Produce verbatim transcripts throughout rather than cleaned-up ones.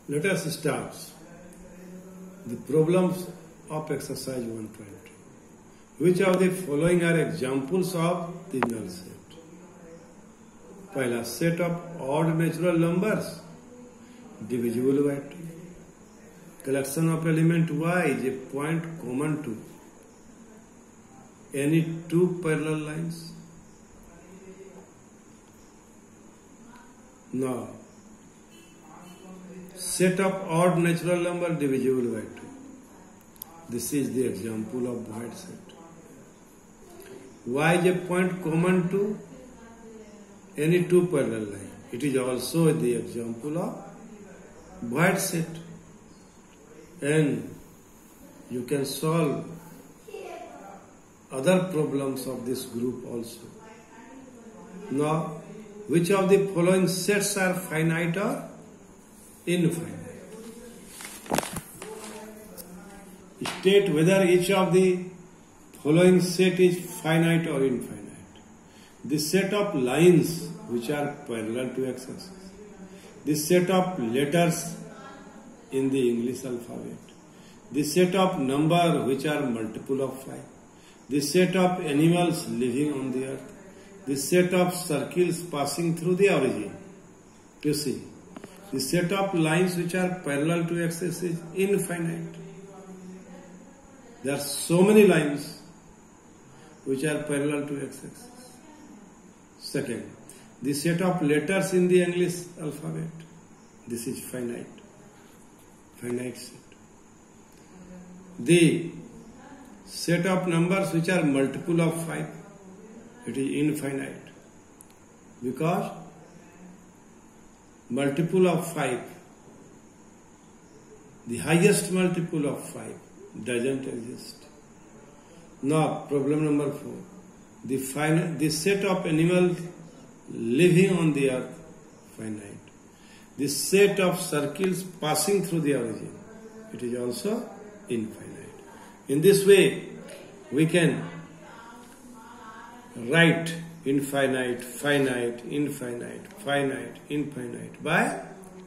Let us start the problems of exercise one twenty. Which of the following are examples of the null set? पहला, set of odd natural numbers divisible by two. Collection of element y is a point common to any two parallel lines. Now, set of odd natural number divisible by two. This is the example of void set. Y is a point common to any two parallel lines. It is also the example of void set. And you can solve other problems of this group also. Now, which of the following sets are finite or infinite? State whether each of the following set is finite or infinite. The set of lines which are parallel to x-axis. The set of letters in the English alphabet. The set of number which are multiple of five. The set of animals living on the earth. The set of circles passing through the origin. You see, the set of lines which are parallel to x-axis is infinite. There are so many lines which are parallel to x-axis. Second, the set of letters in the English alphabet. This is finite. Finite set. The set of numbers which are multiple of five. It is infinite. Because multiple of five, the highest multiple of five doesn't exist. Now, problem number four. The, fin- the set of animals living on the earth, finite. The set of circles passing through the origin, it is also infinite. In this way, we can write infinite, finite, infinite, finite, infinite by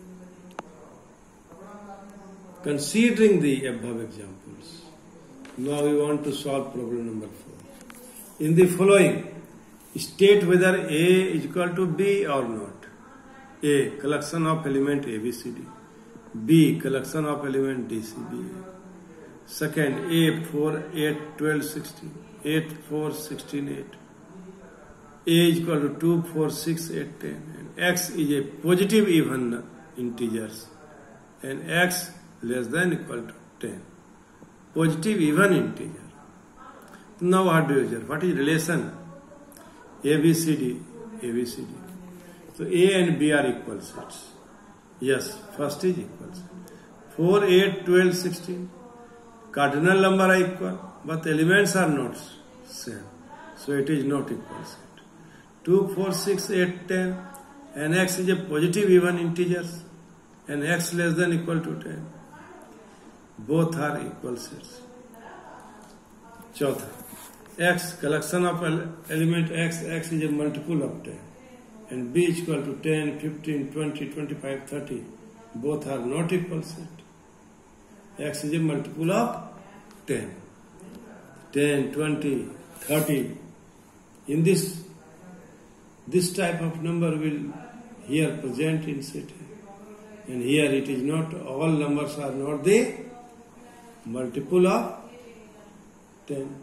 considering the above examples. Now we want to solve problem number four. In the following, state whether A is equal to B or not. A, collection of element A, B, C, D. B, collection of element D, C, B, A. Second, A, four, eight, twelve, sixteen. eight, four, sixteen, eight. A is equal to two, four, six, eight, ten. And X is a positive even integers. And X less than equal to ten. Positive even integer. Now what do you do? What is relation? A, B, C, D, A, B, C, D. So A and B are equal sets. Yes, first is equal set. four, eight, twelve, sixteen. Cardinal number are equal, but elements are not same. So it is not equal set. two, four, six, eight, ten. And X is a positive even integers. And X less than equal to ten. Both are equal sets. Chautha. X, collection of element X, X is a multiple of ten. And B is equal to ten, fifteen, twenty, twenty-five, thirty. Both are not equal set. X is a multiple of ten. ten, twenty, thirty. In this, this type of number will here present in set. And here it is not, all numbers are not the multiple of ten.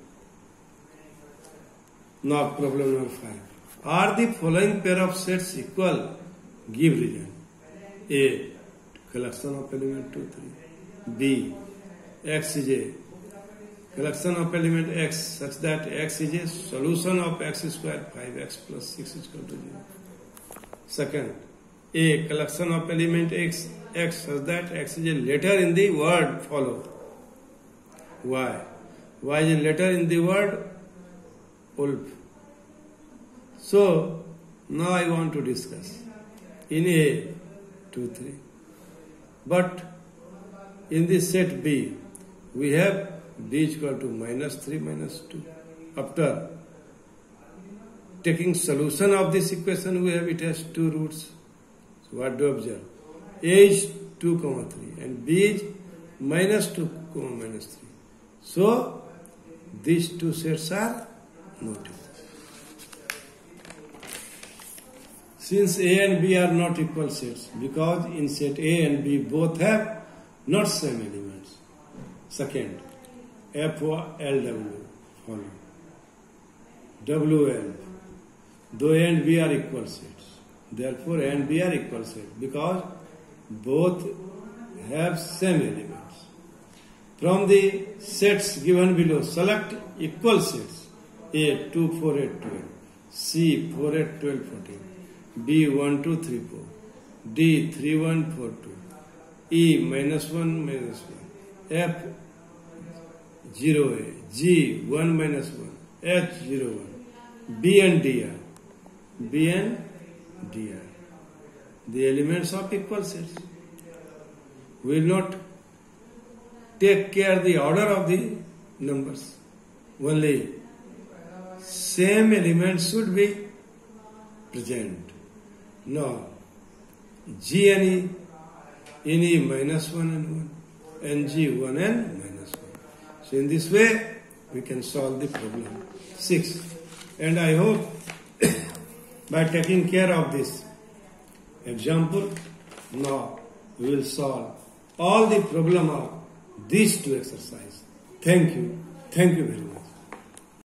Now problem number five. Are the following pair of sets equal? Give reason. A, collection of element two, three. B, X is a collection of element X such that X is a solution of X square five X plus six is equal to zero. Second, A, collection of element X, X such that X is a letter in the word follow. Y. Y is a letter in the word wolf. So, now I want to discuss in A, two, three. But in this set B, we have B is equal to minus three, minus two. After taking solution of this equation, we have it has two roots. So what do you observe? A is two comma three and B is minus two comma minus three. So these two sets are not equal. Since A and B are not equal sets, because in set A and B both have not same elements. Second, F L W follow. W L. Though A and B are equal sets. Therefore A and B are equal sets because both have same elements. From the sets given below, select equal sets. A two, four, eight, twelve. C four, eight, twelve, fourteen. B one, two, three, four. D three, one, four, two. E minus one, minus one. F zero, A. G one, minus one. H zero, one. B and D are. B and D are the elements of equal sets. We will not take care the order of the numbers. Only same elements should be present. Now, G and E, N E minus one and one, and G one and minus one. So in this way, we can solve the problem. Six. And I hope by taking care of this example, now we will solve all the problem of these two exercises. Thank you. Thank you very much.